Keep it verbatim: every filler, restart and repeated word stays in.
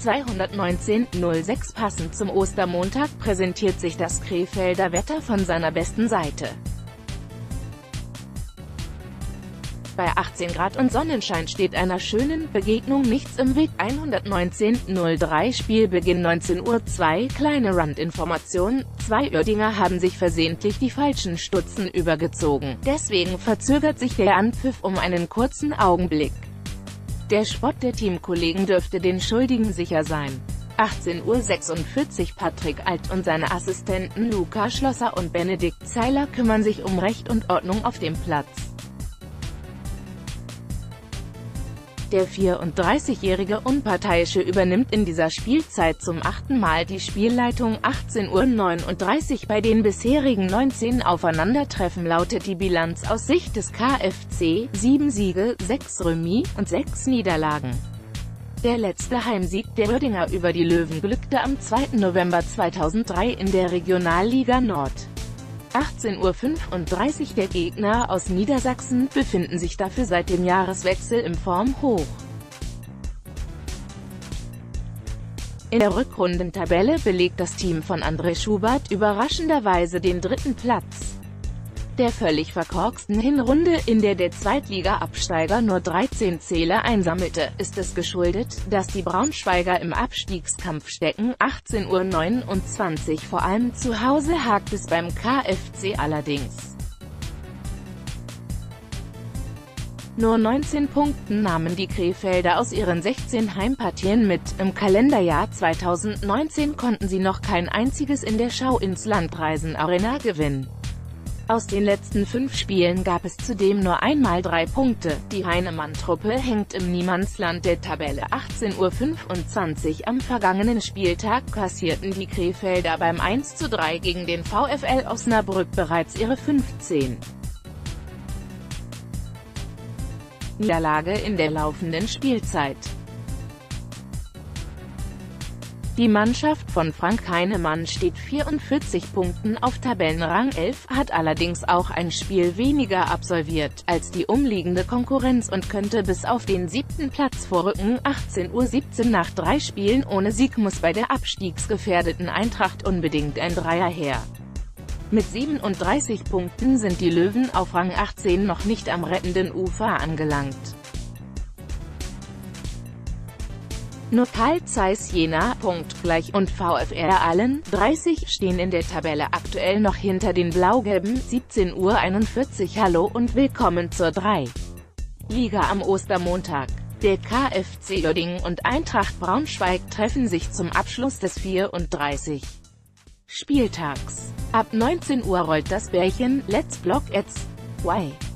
zweihundertneunzehn null sechs. Passend zum Ostermontag präsentiert sich das Krefelder Wetter von seiner besten Seite. Bei achtzehn Grad und Sonnenschein steht einer schönen Begegnung nichts im Weg. hundertneunzehn null drei Spielbeginn neunzehn Uhr zwei. Kleine Randinformation: Zwei Uerdinger haben sich versehentlich die falschen Stutzen übergezogen. Deswegen verzögert sich der Anpfiff um einen kurzen Augenblick. Der Spott der Teamkollegen dürfte den Schuldigen sicher sein. achtzehn Uhr sechsundvierzig. Patrick Alt und seine Assistenten Luca Schlosser und Benedikt Zeiler kümmern sich um Recht und Ordnung auf dem Platz. Der vierunddreißigjährige Unparteiische übernimmt in dieser Spielzeit zum achten Mal die Spielleitung. achtzehn Uhr neununddreißig. Bei den bisherigen neunzehn Aufeinandertreffen lautet die Bilanz aus Sicht des KFC: sieben Siege, sechs Remis und sechs Niederlagen. Der letzte Heimsieg der Uerdinger über die Löwen glückte am zweiten November zweitausenddrei in der Regionalliga Nord. achtzehn Uhr fünfunddreißig. Der Gegner aus Niedersachsen befinden sich dafür seit dem Jahreswechsel im Formhoch. In der Rückrundentabelle belegt das Team von André Schubert überraschenderweise den dritten Platz. Der völlig verkorksten Hinrunde, in der der Zweitliga-Absteiger nur dreizehn Zähler einsammelte, ist es geschuldet, dass die Braunschweiger im Abstiegskampf stecken. achtzehn Uhr neunundzwanzig. Vor allem zu Hause hakt es beim KFC allerdings. Nur neunzehn Punkten nahmen die Krefelder aus ihren sechzehn Heimpartien mit. Im Kalenderjahr zweitausendneunzehn konnten sie noch kein einziges in der Schau-ins-Land-Reisen-Arena gewinnen. Aus den letzten fünf Spielen gab es zudem nur einmal drei Punkte. Die Heinemann-Truppe hängt im Niemandsland der Tabelle. achtzehn Uhr fünfundzwanzig. Am vergangenen Spieltag kassierten die Krefelder beim eins zu drei gegen den VfL Osnabrück bereits ihre fünfzehnte Niederlage in der laufenden Spielzeit. Die Mannschaft von Frank Heinemann steht vierundvierzig Punkten auf Tabellenrang elf, hat allerdings auch ein Spiel weniger absolviert als die umliegende Konkurrenz und könnte bis auf den siebten Platz vorrücken. achtzehn Uhr siebzehn. Nach drei Spielen ohne Sieg muss bei der abstiegsgefährdeten Eintracht unbedingt ein Dreier her. Mit siebenunddreißig Punkten sind die Löwen auf Rang achtzehn noch nicht am rettenden Ufer angelangt. Nur Carl Zeiss Jena, punktgleich, und VfR Aalen, dreißig, stehen in der Tabelle aktuell noch hinter den Blau-Gelben. siebzehn Uhr einundvierzig. Hallo und willkommen zur drei Liga am Ostermontag. Der KFC Uerdingen und Eintracht Braunschweig treffen sich zum Abschluss des vierunddreißigsten Spieltags. Ab neunzehn Uhr rollt das Bärchen Let's Block It's Way.